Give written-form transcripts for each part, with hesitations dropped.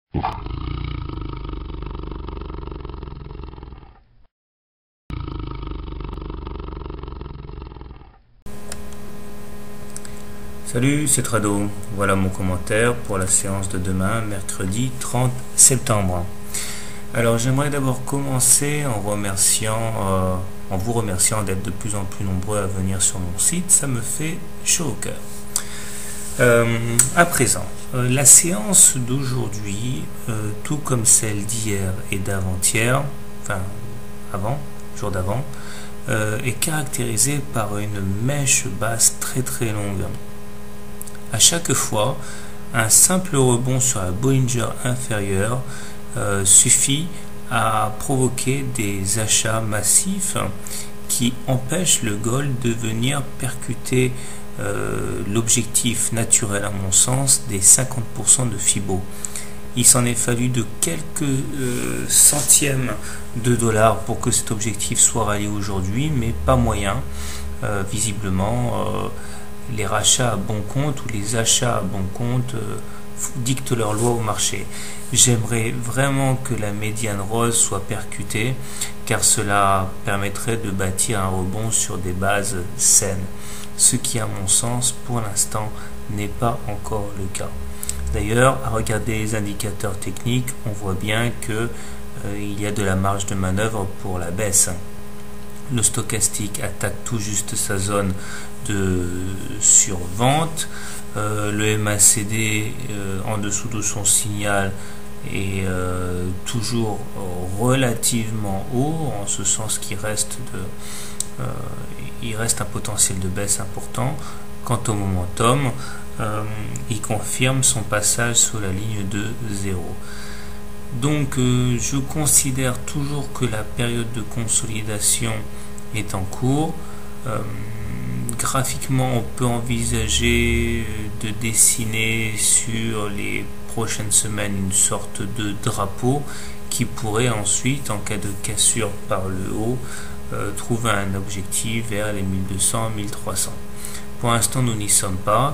Salut, c'est Trado. Voilà mon commentaire pour la séance de demain, mercredi 30 septembre. Alors j'aimerais d'abord commencer en vous remerciant d'être de plus en plus nombreux à venir sur mon site. Ça me fait chaud au cœur. À présent, la séance d'aujourd'hui, tout comme celle d'hier et d'avant-hier, jour d'avant, est caractérisée par une mèche basse très très longue. À chaque fois, un simple rebond sur la Bollinger inférieure suffit à provoquer des achats massifs qui empêchent le gold de venir percuter l'objectif naturel, à mon sens, des 50% de Fibo. Il s'en est fallu de quelques centièmes de dollars pour que cet objectif soit rallié aujourd'hui, mais pas moyen, visiblement. Les rachats à bon compte ou les achats à bon compte dictent leur loi au marché. J'aimerais vraiment que la médiane rose soit percutée, car cela permettrait de bâtir un rebond sur des bases saines, ce qui à mon sens pour l'instant n'est pas encore le cas. D'ailleurs, à regarder les indicateurs techniques, on voit bien que il y a de la marge de manœuvre pour la baisse. Le stochastique attaque tout juste sa zone de survente. Le MACD en dessous de son signal est toujours relativement haut, en ce sens qu'il reste un potentiel de baisse important. Quant au momentum, il confirme son passage sous la ligne de 0. Donc je considère toujours que la période de consolidation est en cours. Graphiquement, on peut envisager de dessiner sur les prochaines semaines une sorte de drapeau qui pourrait ensuite, en cas de cassure par le haut, trouver un objectif vers les 1200-1300. Pour l'instant, nous n'y sommes pas.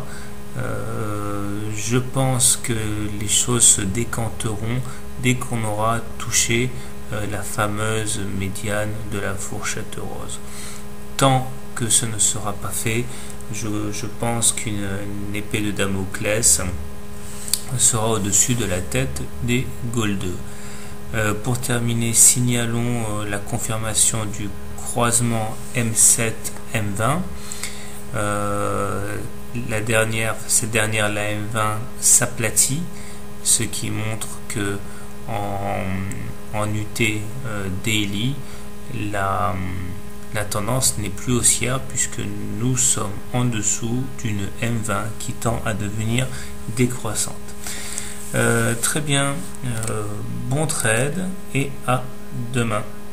Je pense que les choses se décanteront dès qu'on aura touché la fameuse médiane de la fourchette rose. Tant que ce ne sera pas fait, je pense qu'une épée de Damoclès sera au-dessus de la tête des goldeux. Pour terminer, signalons la confirmation du croisement M7-M20. Cette dernière, la M20, s'aplatit, ce qui montre que en UT daily, la tendance n'est plus haussière puisque nous sommes en dessous d'une M20 qui tend à devenir décroissante. Très bien, bon trade et à demain.